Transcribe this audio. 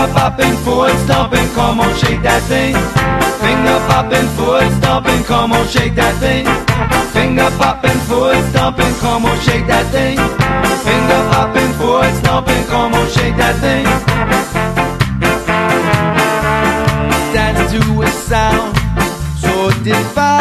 Finger popping, foot stomping, come on, shake that thing. Finger popping, foot stomping, come on, shake that thing. Finger popping, foot stomping, come on, shake that thing. Finger popping, foot stomping, come on, shake that thing. Dance to a sound so divine.